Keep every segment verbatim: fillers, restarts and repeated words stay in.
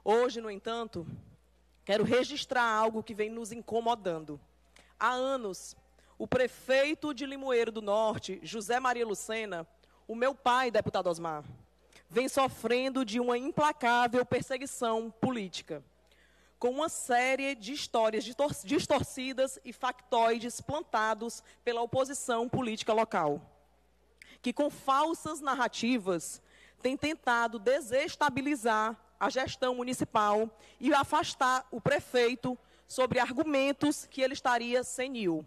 Hoje, no entanto, quero registrar algo que vem nos incomodando. Há anos, o prefeito de Limoeiro do Norte, José Maria Lucena, o meu pai, deputado Osmar, vem sofrendo de uma implacável perseguição política, com uma série de histórias distorcidas e factoides plantados pela oposição política local, que com falsas narrativas tem tentado desestabilizar a gestão municipal e afastar o prefeito sobre argumentos que ele estaria senil.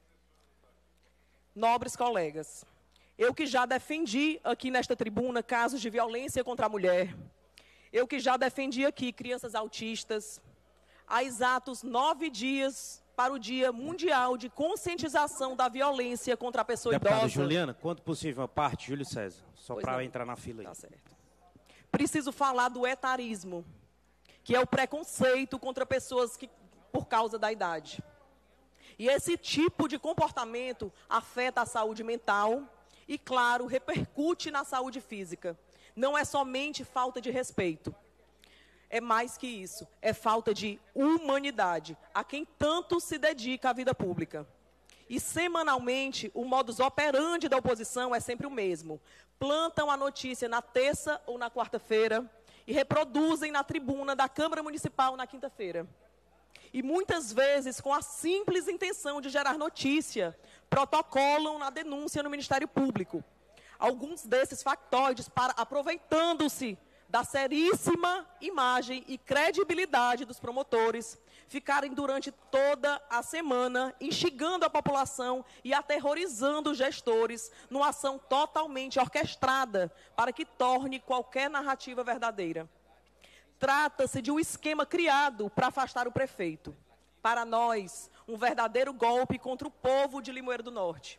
Nobres colegas, eu que já defendi aqui nesta tribuna casos de violência contra a mulher, eu que já defendi aqui crianças autistas, há exatos nove dias para o Dia Mundial de Conscientização da Violência contra a Pessoa Deputada Idosa. Juliana, quanto possível a parte, Júlio César, só para entrar na fila aí. Tá certo. Preciso falar do etarismo, que é o preconceito contra pessoas que, por causa da idade. E esse tipo de comportamento afeta a saúde mental e, claro, repercute na saúde física. Não é somente falta de respeito. É mais que isso, é falta de humanidade a quem tanto se dedica à vida pública. E, semanalmente, o modus operandi da oposição é sempre o mesmo. Plantam a notícia na terça ou na quarta-feira e reproduzem na tribuna da Câmara Municipal na quinta-feira. E, muitas vezes, com a simples intenção de gerar notícia, protocolam na denúncia no Ministério Público. Alguns desses factoides, para, aproveitando-se da seríssima imagem e credibilidade dos promotores, ficarem durante toda a semana instigando a população e aterrorizando os gestores numa ação totalmente orquestrada para que torne qualquer narrativa verdadeira. Trata-se de um esquema criado para afastar o prefeito. Para nós, um verdadeiro golpe contra o povo de Limoeiro do Norte.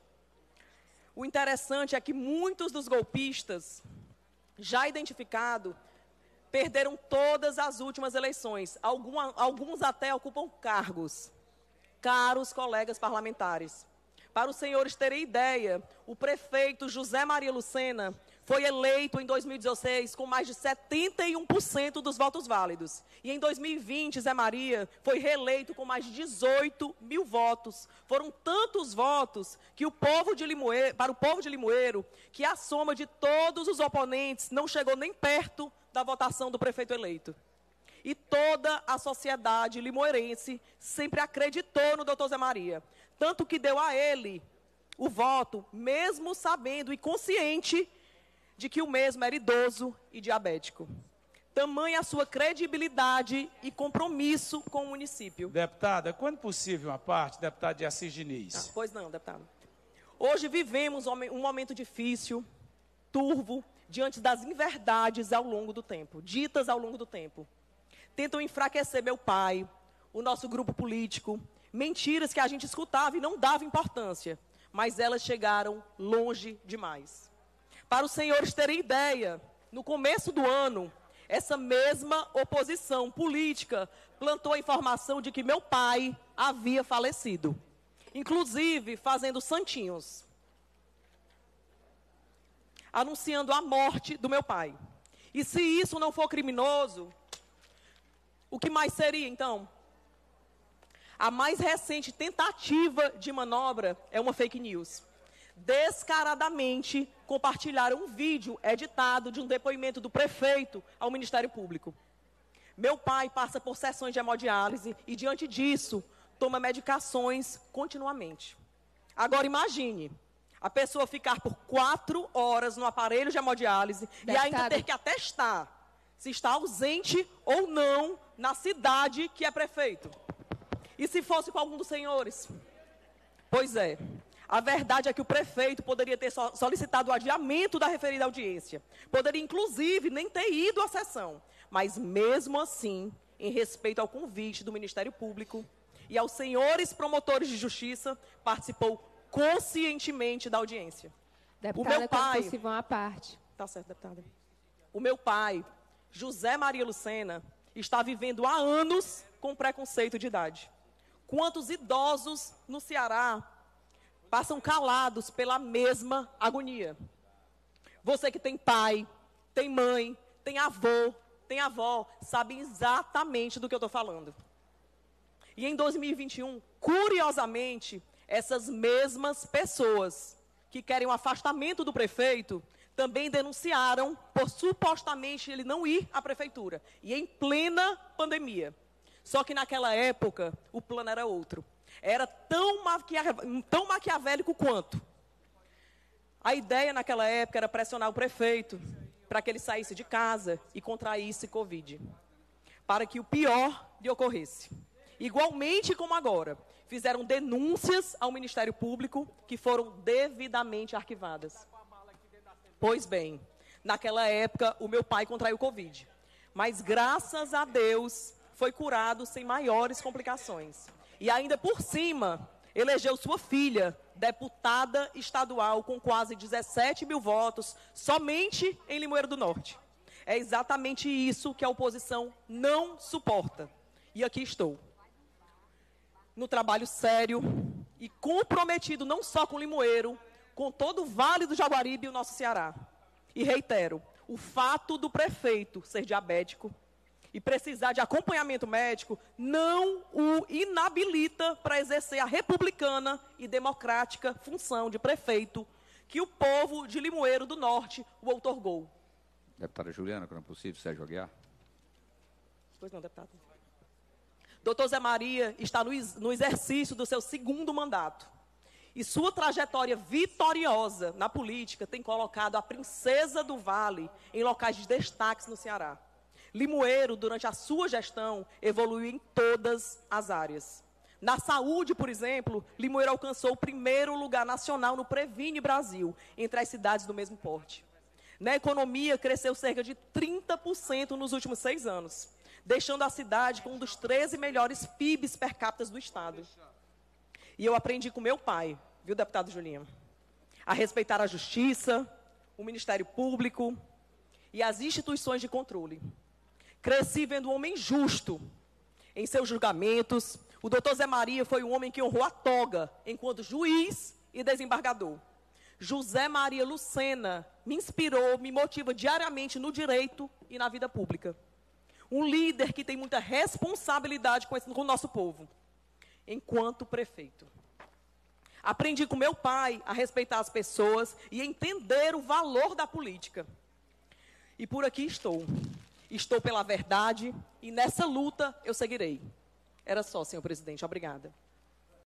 O interessante é que muitos dos golpistas, já identificados, perderam todas as últimas eleições. Algum, alguns até ocupam cargos. Caros colegas parlamentares, para os senhores terem ideia, o prefeito José Maria Lucena foi eleito em dois mil e dezesseis com mais de setenta e um por cento dos votos válidos. E em dois mil e vinte, Zé Maria foi reeleito com mais de dezoito mil votos. Foram tantos votos que o povo de Limoeiro, para o povo de Limoeiro, que a soma de todos os oponentes não chegou nem perto da votação do prefeito eleito. E toda a sociedade limoeirense sempre acreditou no doutor Zé Maria. Tanto que deu a ele o voto, mesmo sabendo e consciente de que o mesmo era idoso e diabético. Tamanha a sua credibilidade e compromisso com o município. Deputada, quando possível uma parte, deputado de Assis Diniz. Ah, pois não, deputado. Hoje vivemos um momento difícil, turvo, diante das inverdades ao longo do tempo, ditas ao longo do tempo. Tentam enfraquecer meu pai, o nosso grupo político, mentiras que a gente escutava e não dava importância, mas elas chegaram longe demais. Para os senhores terem ideia, no começo do ano, essa mesma oposição política plantou a informação de que meu pai havia falecido, inclusive fazendo santinhos, anunciando a morte do meu pai. E se isso não for criminoso, o que mais seria, então? A mais recente tentativa de manobra é uma fake news. Descaradamente compartilharam um vídeo editado de um depoimento do prefeito ao Ministério Público. Meu pai passa por sessões de hemodiálise e, diante disso, toma medicações continuamente. Agora imagine, a pessoa ficar por quatro horas no aparelho de hemodiálise e ainda ter que atestar se está ausente ou não na cidade que é prefeito. E se fosse com algum dos senhores? Pois é. A verdade é que o prefeito poderia ter solicitado o adiamento da referida audiência. Poderia, inclusive, nem ter ido à sessão. Mas, mesmo assim, em respeito ao convite do Ministério Público e aos senhores promotores de justiça, participou conscientemente da audiência. Deputada, o meu pai... quando possível, uma parte. Tá certo, deputada. O meu pai, José Maria Lucena, está vivendo há anos com preconceito de idade. Quantos idosos no Ceará passam calados pela mesma agonia? Você que tem pai, tem mãe, tem avô, tem avó, sabem exatamente do que eu estou falando. E em dois mil e vinte e um, curiosamente, essas mesmas pessoas que querem o afastamento do prefeito também denunciaram por supostamente ele não ir à prefeitura. E em plena pandemia. Só que naquela época, o plano era outro. Era tão, maquia... tão maquiavélico quanto. A ideia naquela época era pressionar o prefeito para que ele saísse de casa e contraísse Covid. Para que o pior lhe ocorresse. Igualmente como agora, fizeram denúncias ao Ministério Público que foram devidamente arquivadas. Pois bem, naquela época, o meu pai contraiu Covid. Mas, graças a Deus, foi curado sem maiores complicações. E ainda por cima, elegeu sua filha, deputada estadual, com quase dezessete mil votos, somente em Limoeiro do Norte. É exatamente isso que a oposição não suporta. E aqui estou. No trabalho sério e comprometido não só com Limoeiro, com todo o Vale do Jaguaribe e o nosso Ceará. E reitero, o fato do prefeito ser diabético e precisar de acompanhamento médico não o inabilita para exercer a republicana e democrática função de prefeito que o povo de Limoeiro do Norte o outorgou. Deputada Juliana, quando é possível, Sérgio Aguiar. Pois não, deputado. Doutor Zé Maria está no, no exercício do seu segundo mandato. E sua trajetória vitoriosa na política tem colocado a princesa do Vale em locais de destaques no Ceará. Limoeiro, durante a sua gestão, evoluiu em todas as áreas. Na saúde, por exemplo, Limoeiro alcançou o primeiro lugar nacional no Previne Brasil, entre as cidades do mesmo porte. Na economia, cresceu cerca de trinta por cento nos últimos seis anos, deixando a cidade com um dos treze melhores P I Bs per capita do estado. E eu aprendi com meu pai, viu, deputado Julinho, a respeitar a justiça, o Ministério Público e as instituições de controle. Cresci vendo um homem justo em seus julgamentos. O doutor Zé Maria foi um homem que honrou a toga enquanto juiz e desembargador. José Maria Lucena me inspirou, me motiva diariamente no direito e na vida pública. Um líder que tem muita responsabilidade com, esse, com o nosso povo, enquanto prefeito. Aprendi com meu pai a respeitar as pessoas e entender o valor da política. E por aqui estou. Estou pela verdade e nessa luta eu seguirei. Era só, senhor presidente. Obrigada.